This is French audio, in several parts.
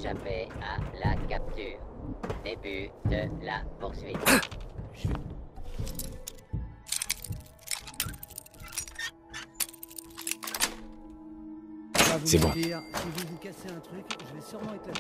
échapper à la capture. Début de la poursuite. C'est bon. Si vous vous cassez un truc, je vais sûrement éclater.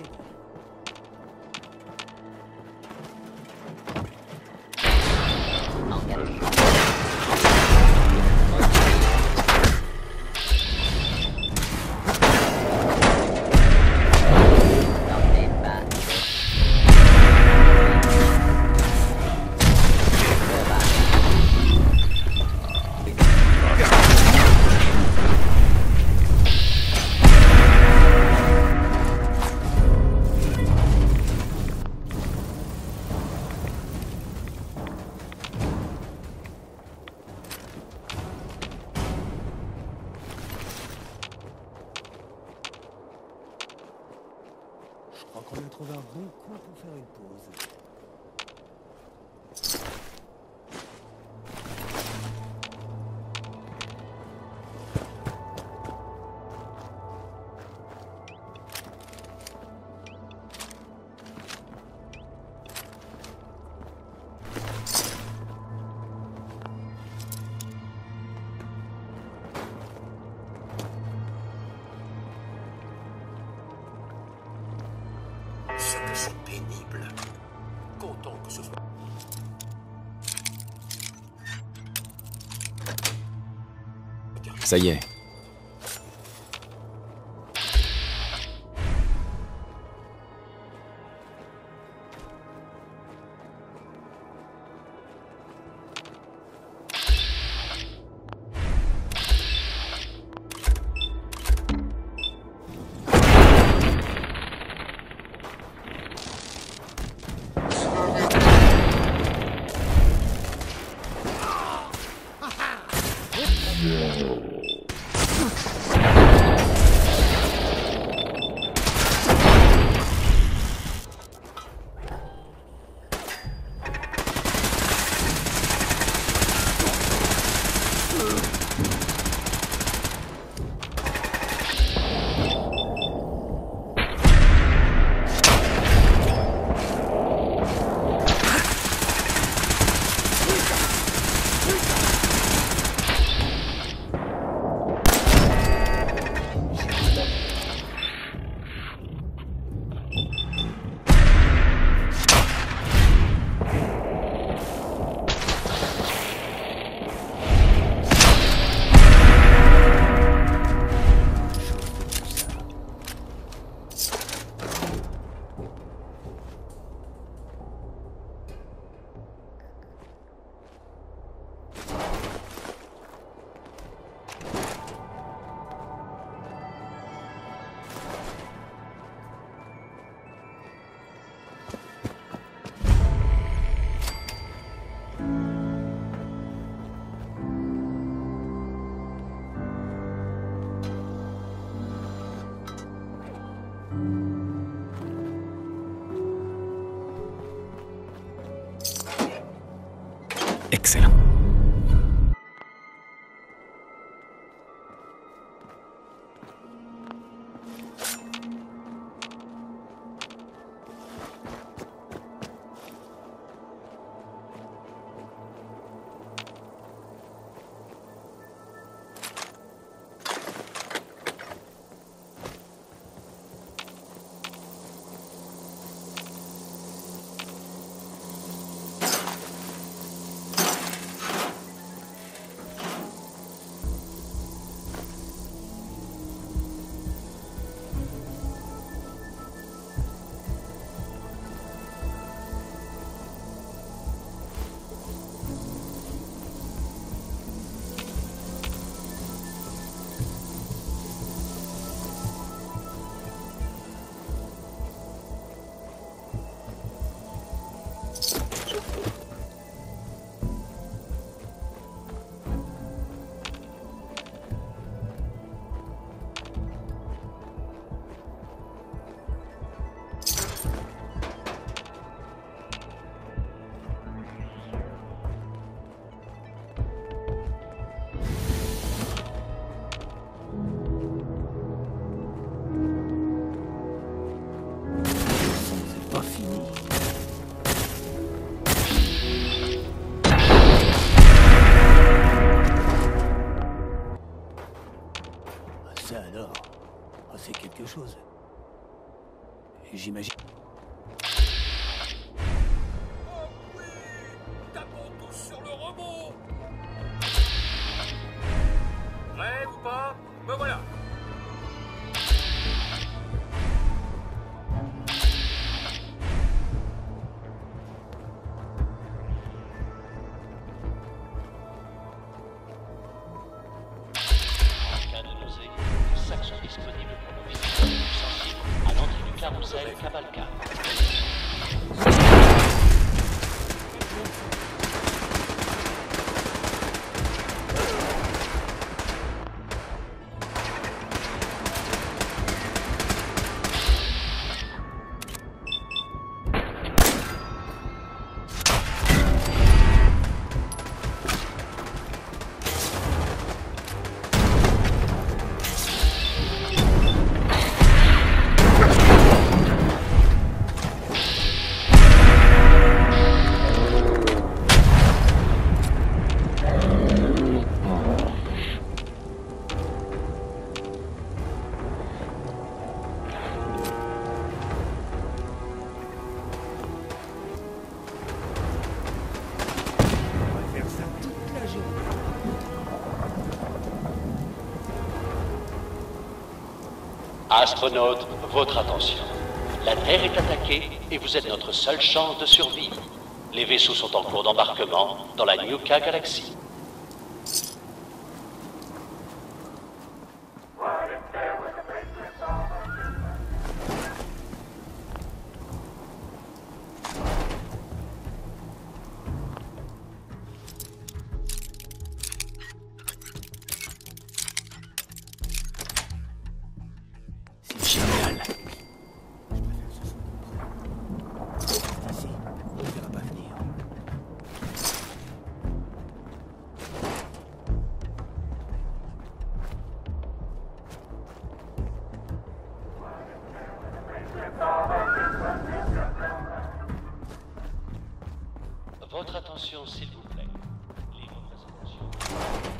Je crois qu'on a trouvé un bon coin pour faire une pause. Ce que c'est pénible. Content que ce soit. Ça y est. chose. Et j'imagine... Oh oui! Tapons tous sur le robot! Prêt ou pas? Me voilà! En cas de nausée, les sacs sont disponibles pour nos visiteurs les plus sensibles à l'entrée du carrousel Cavalcade. On va faire ça toute la journée. Astronautes, votre attention. La Terre est attaquée et vous êtes notre seule chance de survie. Les vaisseaux sont en cours d'embarquement dans la Nuka Galaxy. C'est génial. Je préfère que ce soit contrôlé. Ici, on ne verra pas venir. Votre attention, s'il vous plaît. Les représentations.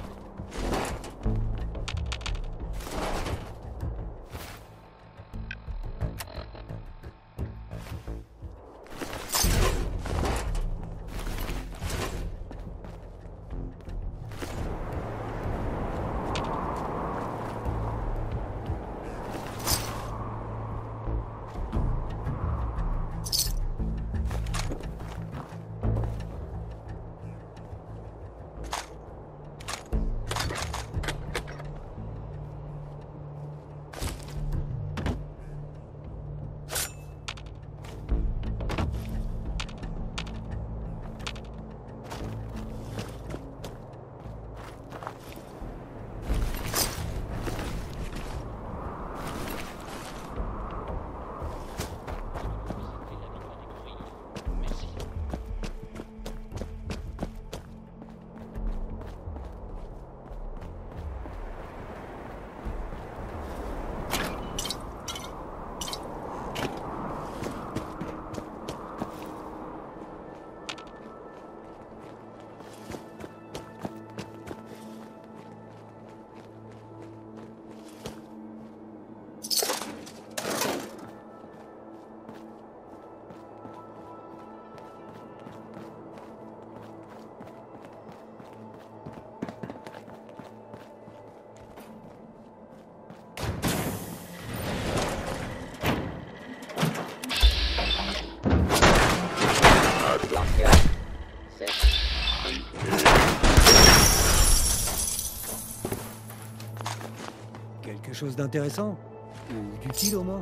Quelque chose d'intéressant? Ou d'utile au moins?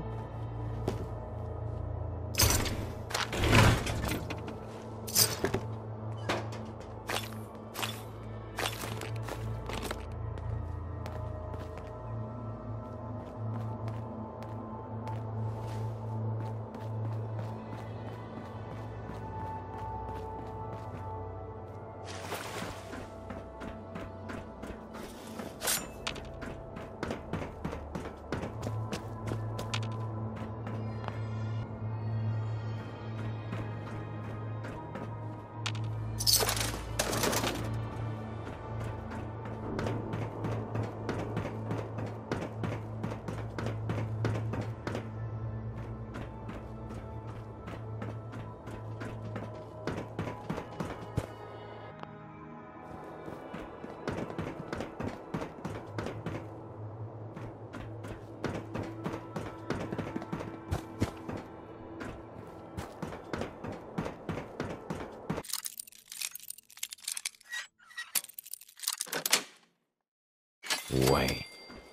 Ouais.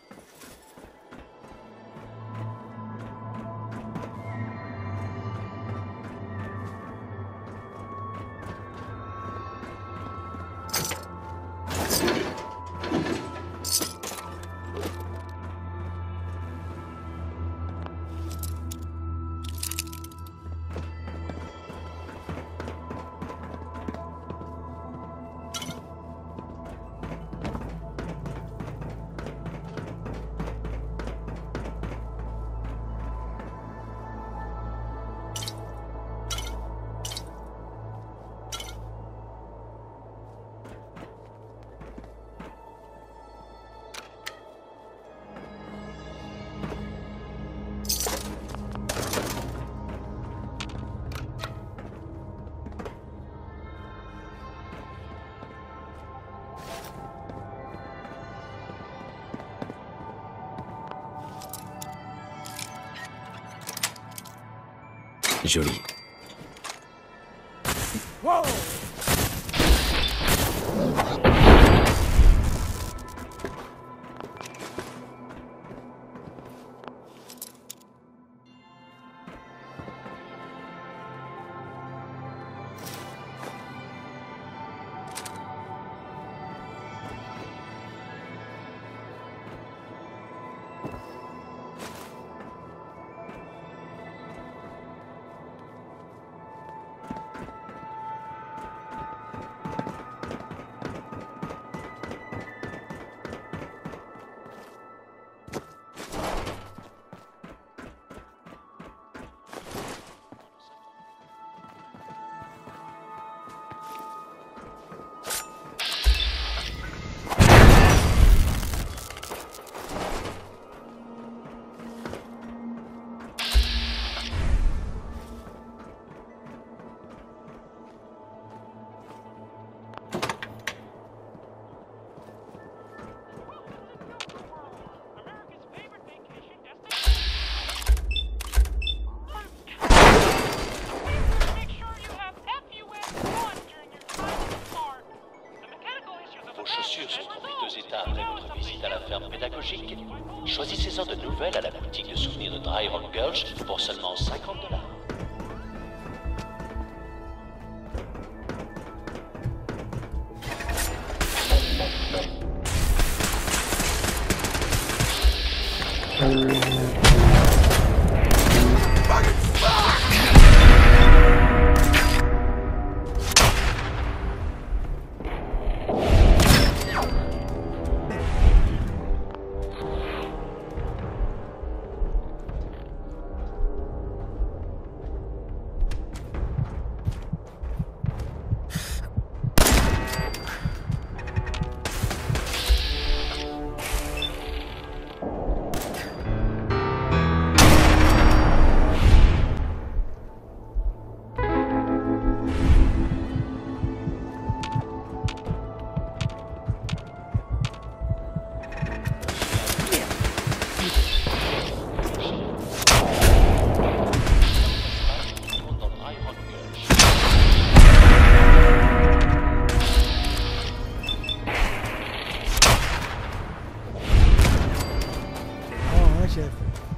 Joli. Wow! Vos chaussures sont en piteux état après votre visite à la ferme pédagogique. Choisissez-en de nouvelles à la boutique de souvenirs de Dry Rock Gulch pour seulement $50. chef.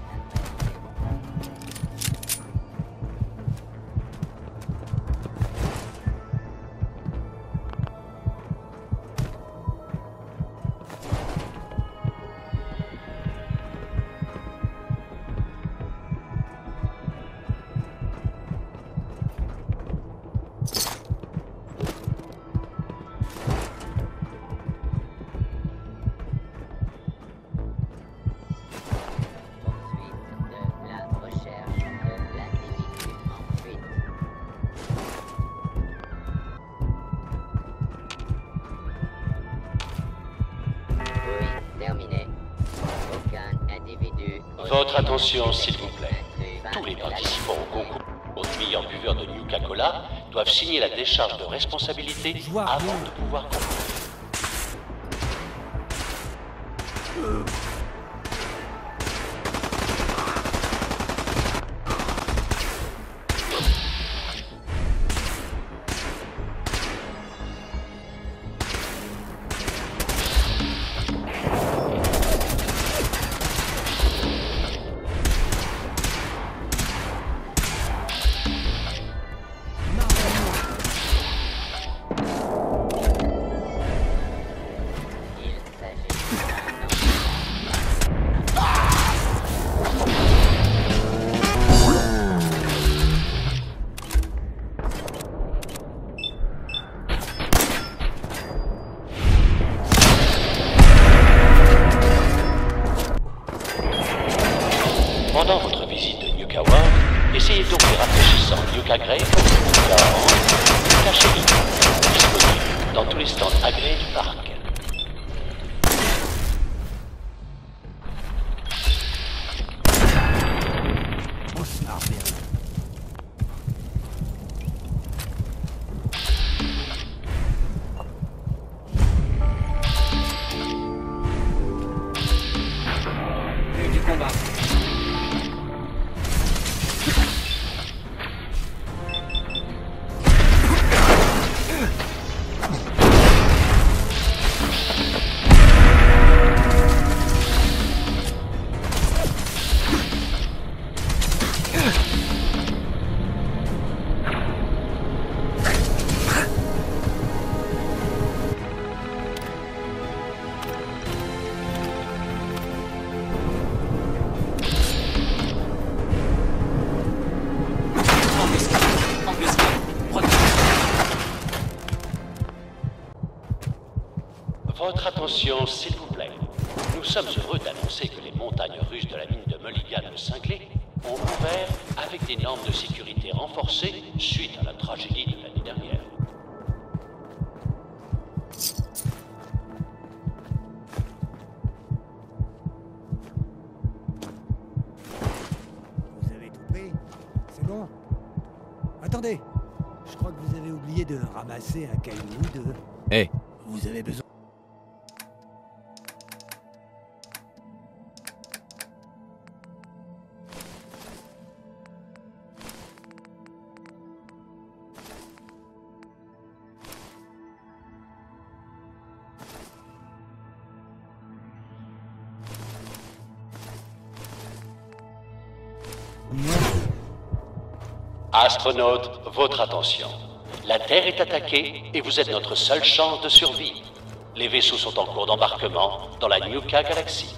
Votre attention, s'il vous plaît. Tous les participants au concours du meilleur buveur de Nuka-Cola doivent signer la décharge de responsabilité avant de pouvoir concourir. connaissant Yuka Grey, cachez-le. Disponible dans tous les stands agréés du parc. Du combat. Votre attention, s'il vous plaît. Nous sommes heureux d'annoncer que les montagnes russes de la mine de Mulligan le Cinglé ont ouvert avec des normes de sécurité renforcées suite à la tragédie de l'année dernière. Vous avez tout pris? C'est bon? Attendez! Je crois que vous avez oublié de ramasser un caillou ou deux. Hé, Vous avez besoin... Astronautes, votre attention. La Terre est attaquée et vous êtes notre seule chance de survie. Les vaisseaux sont en cours d'embarquement dans la Nuka Galaxy.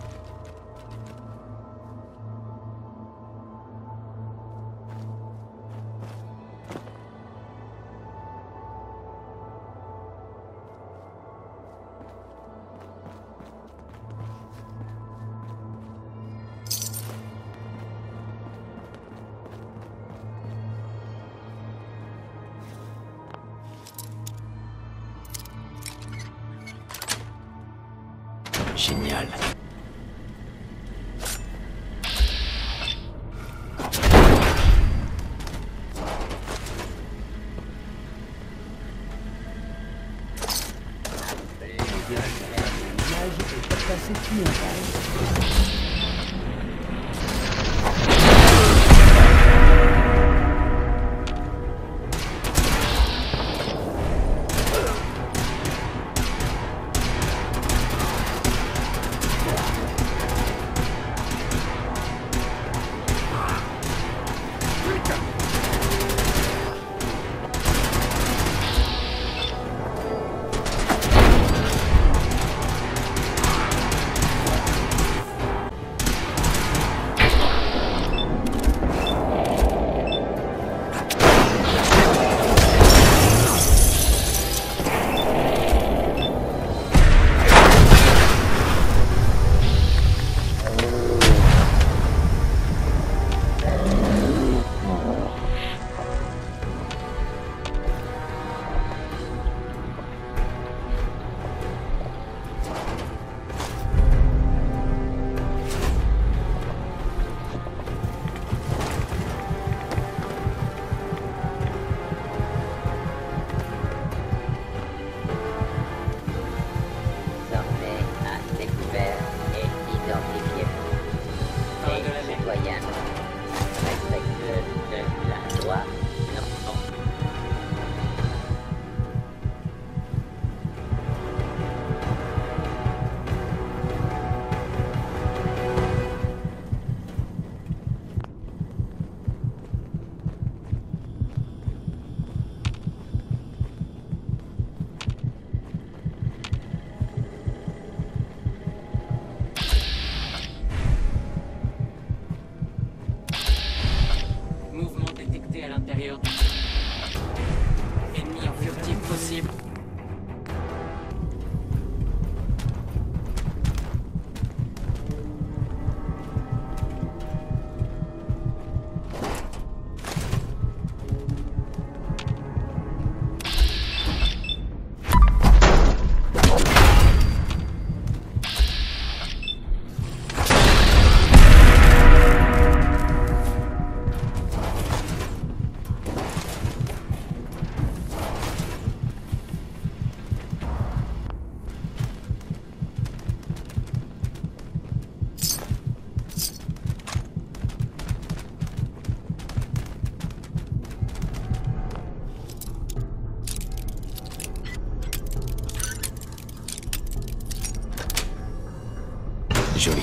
génial. Joli.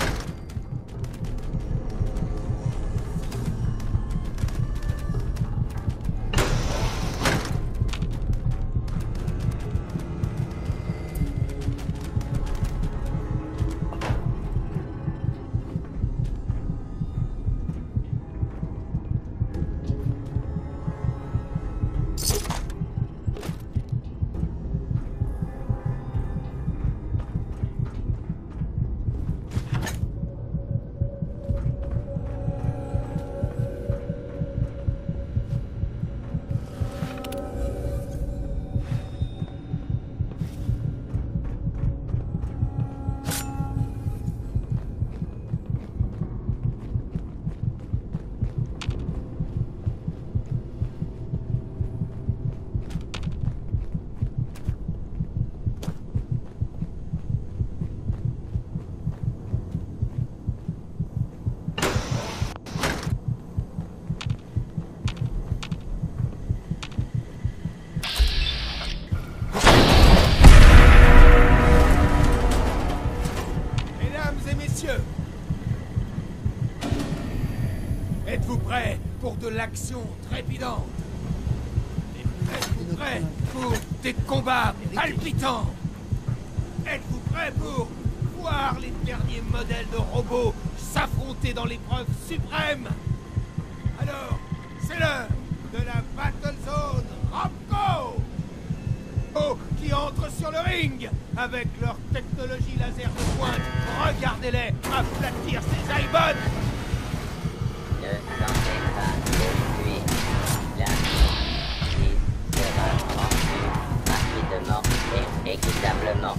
Êtes-vous prêts pour de l'action trépidante? Êtes-vous prêts pour des combats palpitants? Êtes-vous prêts pour voir les derniers modèles de robots s'affronter dans l'épreuve suprême? Alors, c'est l'heure de la Battle Zone Robco! Qui entrent sur le ring avec leur technologie laser de pointe. Regardez-les aplatir ces iBots! Ne tentez pas de fuir. La justice sera rendue rapidement et équitablement.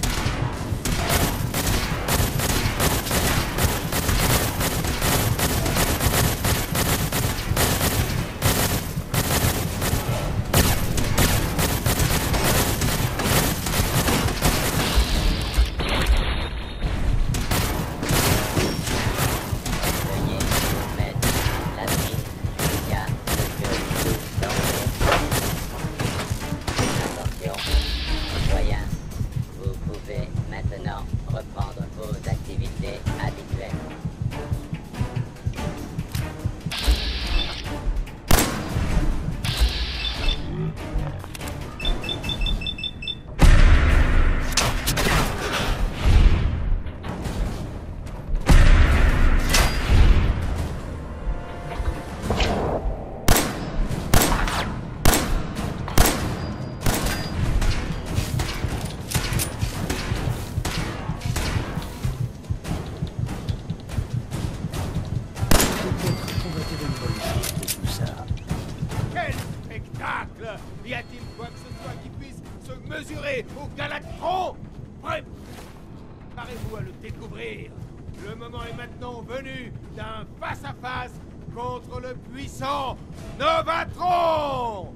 Y a-t-il quoi que ce soit qui puisse se mesurer au Galactron? Préparez-vous à le découvrir. Le moment est maintenant venu d'un face-à-face contre le puissant Novatron!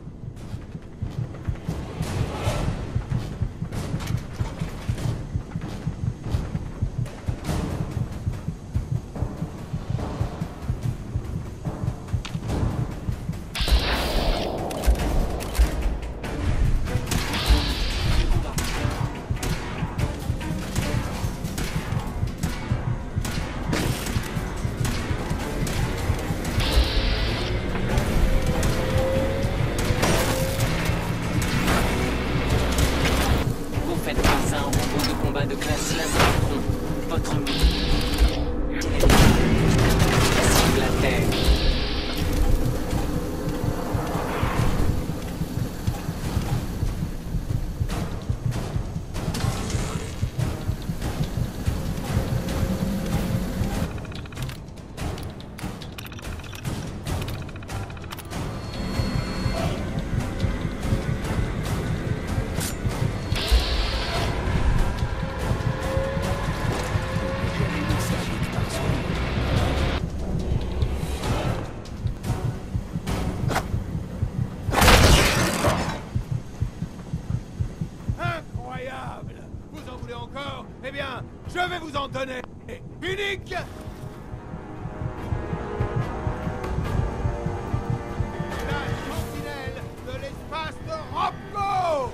De classe Lasertron, votre mine. Sur la Terre. Vous en voulez encore? Eh bien, je vais vous en donner. Unique! La sentinelle de l'espace de Robco!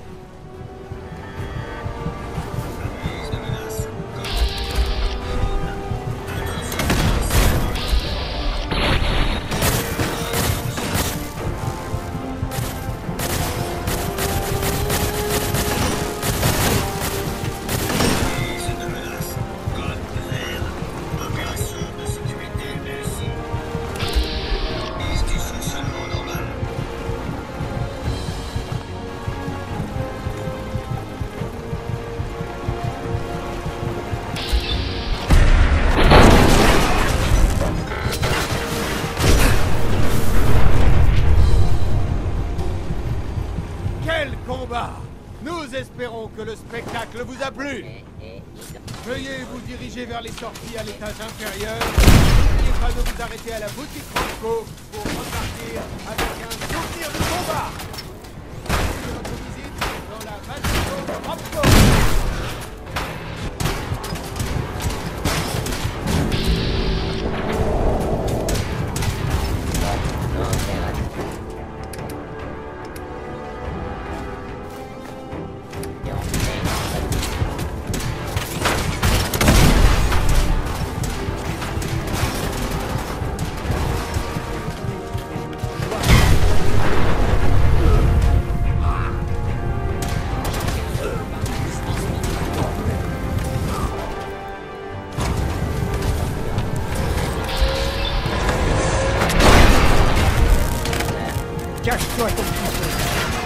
que le spectacle vous a plu. Et Veuillez vous diriger vers les sorties à l'étage inférieur. N'oubliez pas de vous arrêter à la boutique Franco pour repartir avec un souvenir de combat. Merci de votre visite dans la Vatico Franco. Cache-toi, ton fils.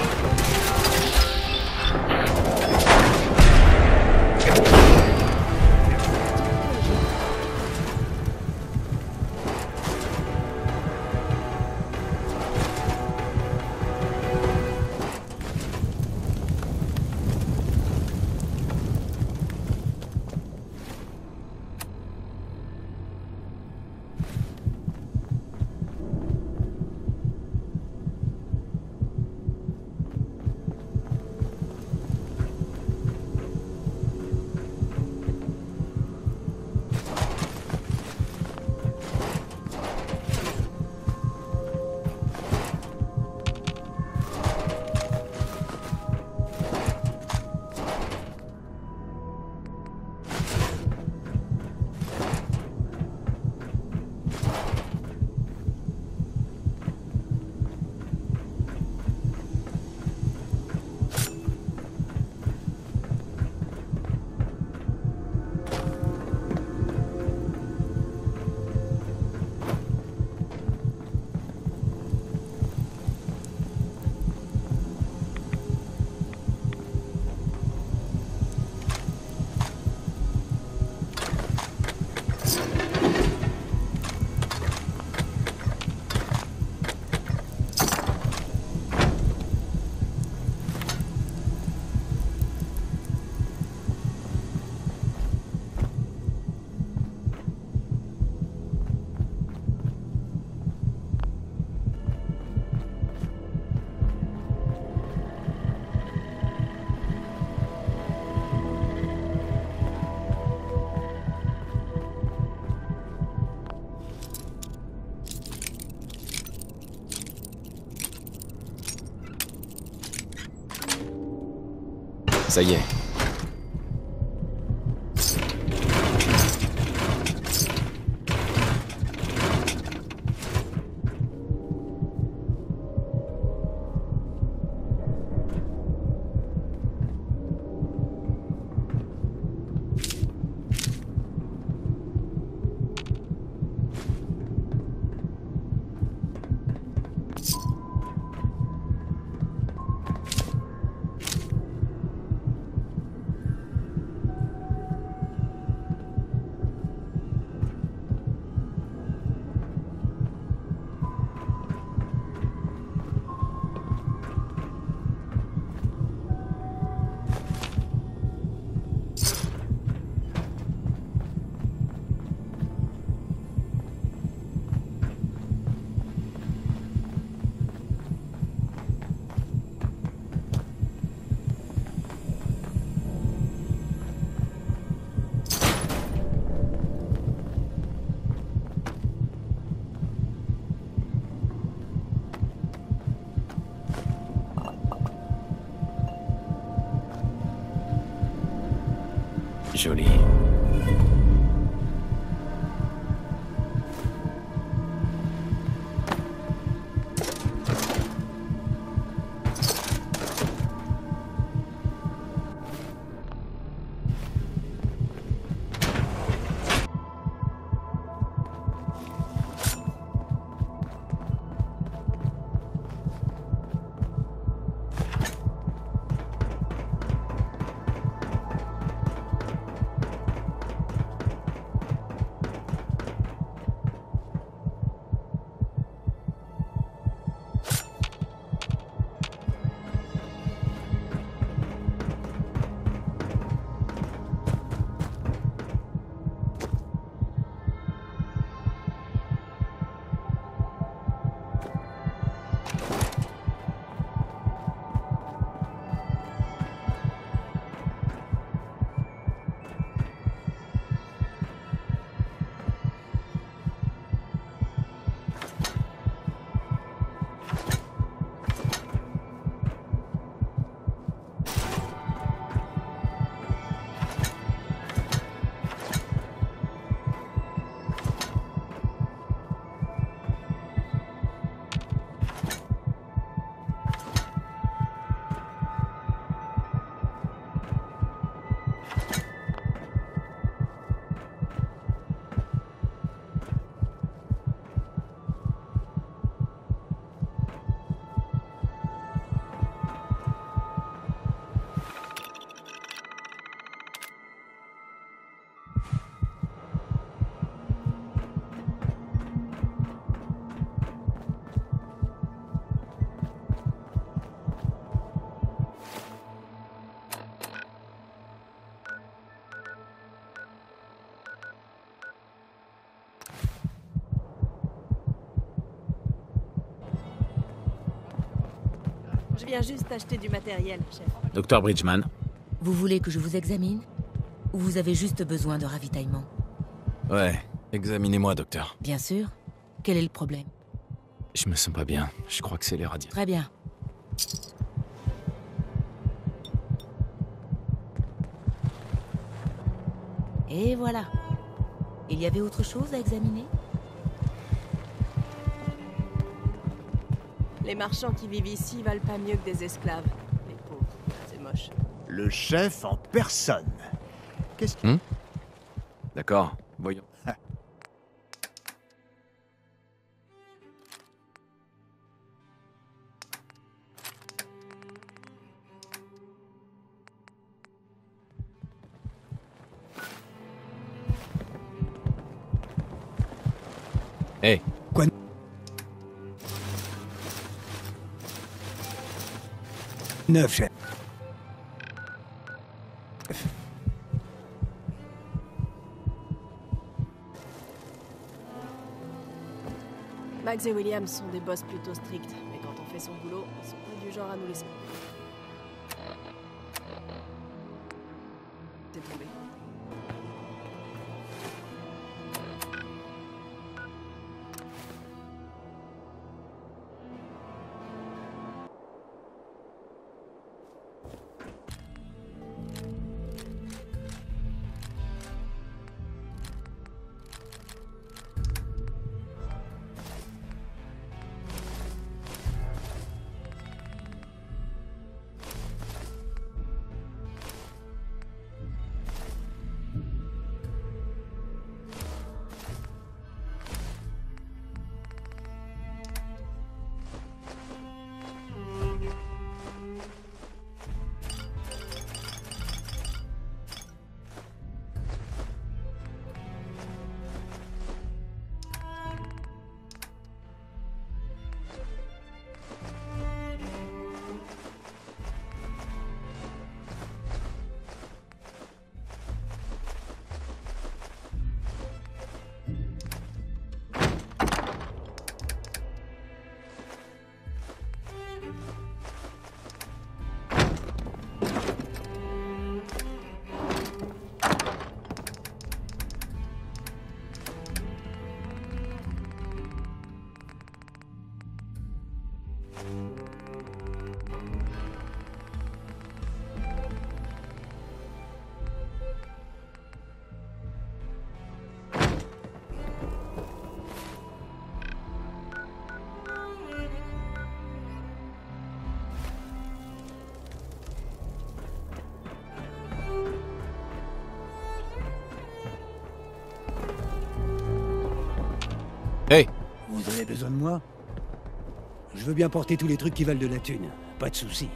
Ça y est. Joli. Je viens juste acheter du matériel, chef. Docteur Bridgman. Vous voulez que je vous examine? Ou vous avez juste besoin de ravitaillement? Ouais, examinez-moi, docteur. Bien sûr. Quel est le problème? Je me sens pas bien. Je crois que c'est les radiateurs. Très bien. Et voilà. Il y avait autre chose à examiner? Les marchands qui vivent ici valent pas mieux que des esclaves. Les pauvres, c'est moche. Le chef en personne. Qu'est-ce que... D'accord, voyons. Hey. Quoi? Neuf, chef. Max et William sont des boss plutôt stricts, mais quand on fait son boulot, ils sont pas du genre à nous laisser. T'es tombé. Hey. Vous avez besoin de moi? Je veux bien porter tous les trucs qui valent de la thune. Pas de soucis.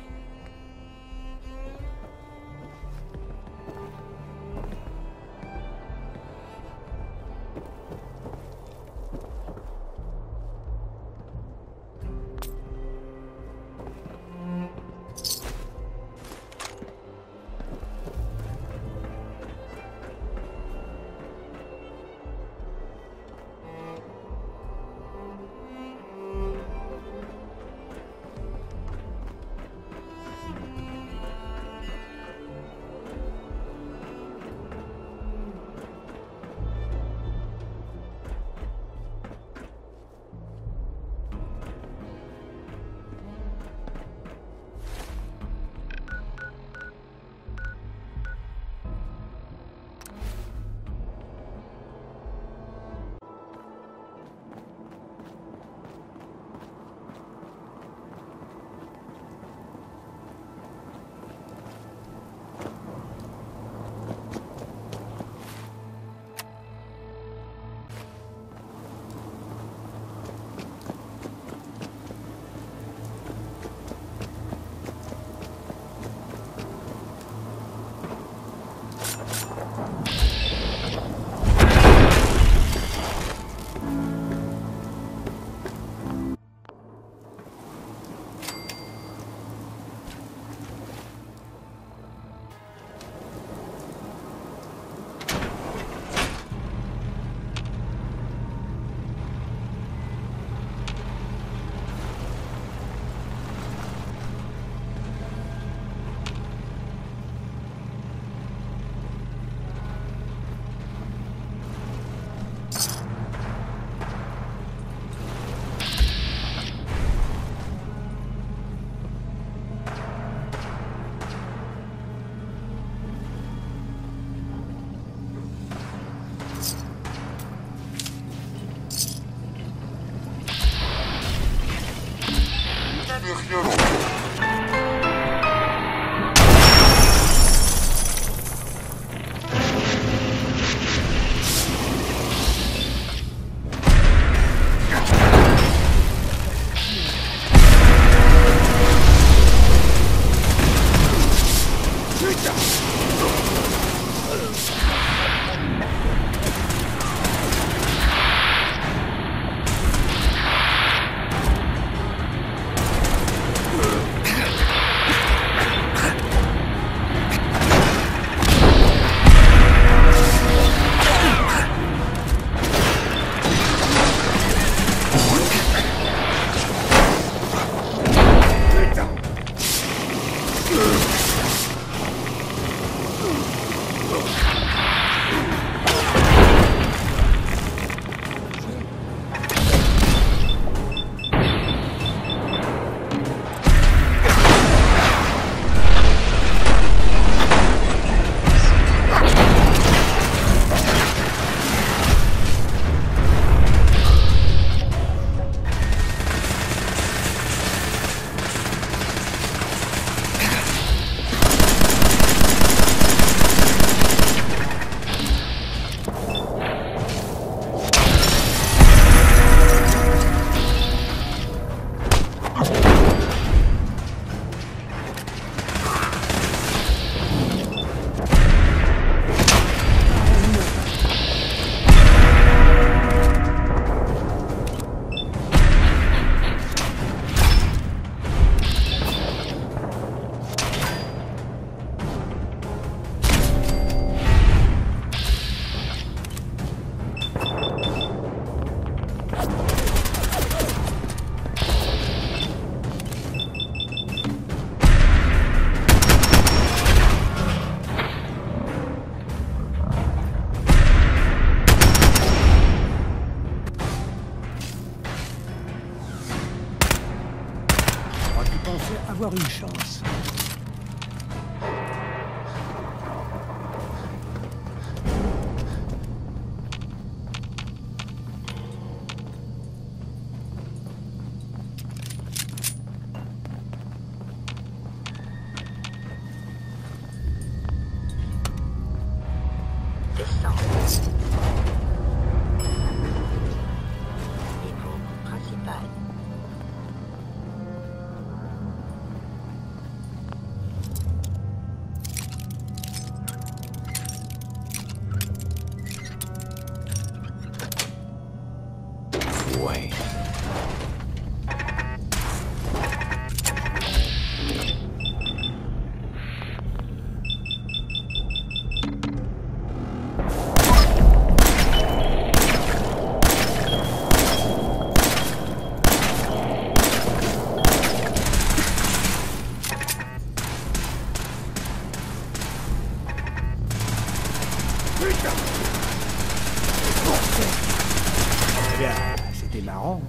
Avoir une chance. Ouais. Eh bien, c'était marrant.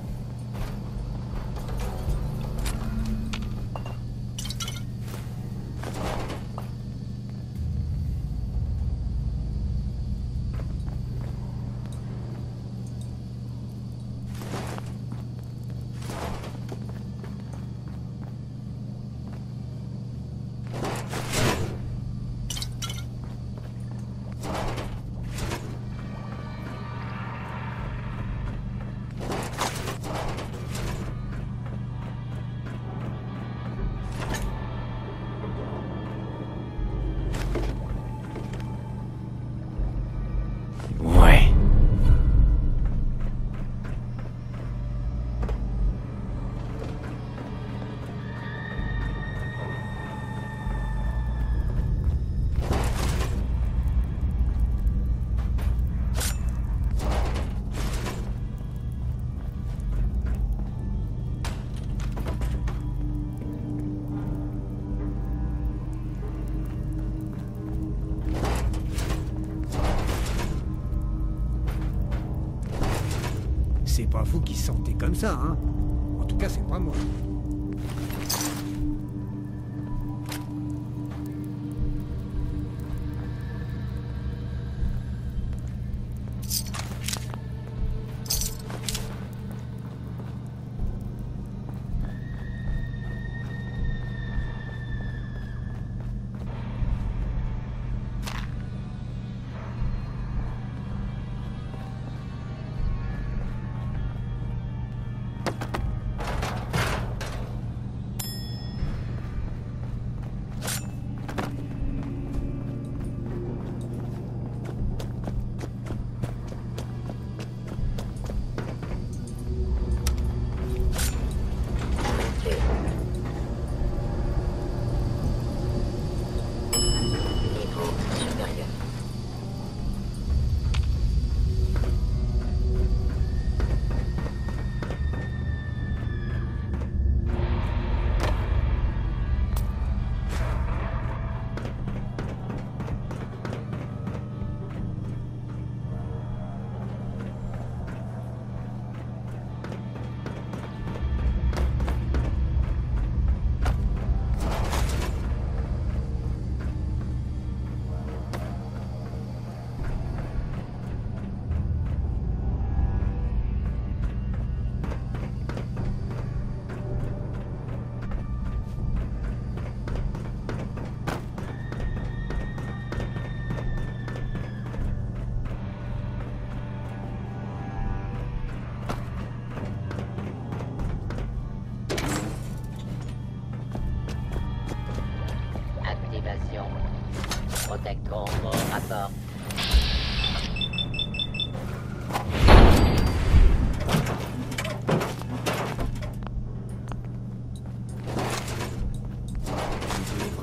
Ouais. C'est pas fou qu'ils se sentaient comme ça, hein. En tout cas, c'est pas moi.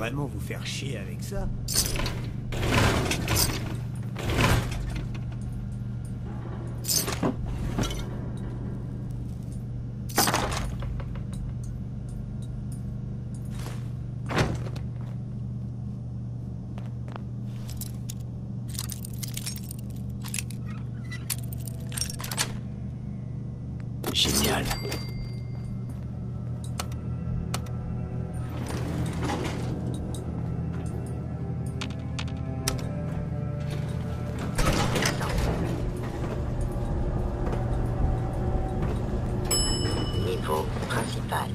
vraiment vous faire chier avec ça? Génial. Niveau principal.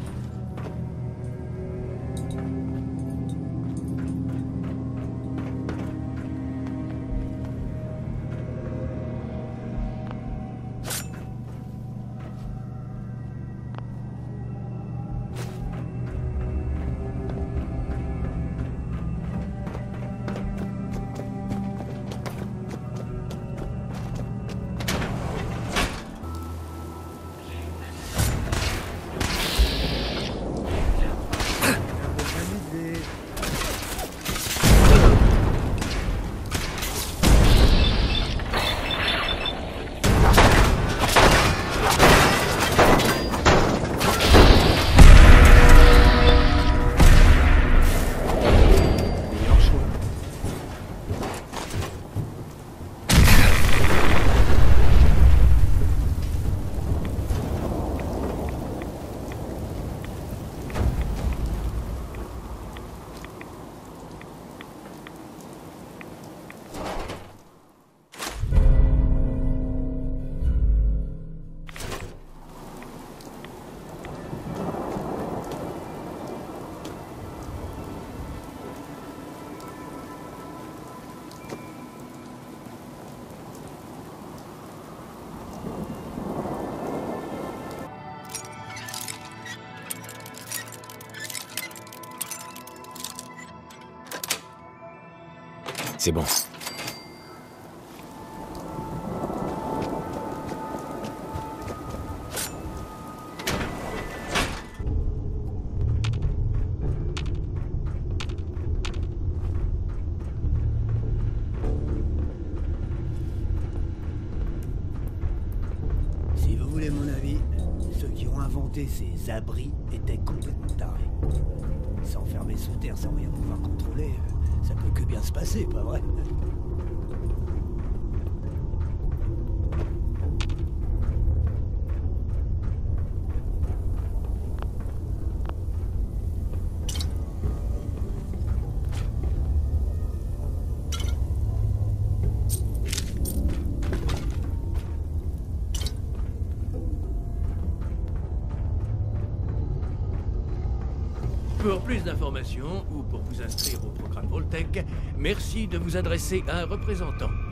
C'est bon. Si vous voulez mon avis, ceux qui ont inventé ces abris étaient complètement tarés. S'enfermer sous terre sans rien pouvoir contrôler, ça peut que bien se passer, pas vrai? Pour plus d'informations ou pour vous inscrire au programme Voltec, merci de vous adresser à un représentant.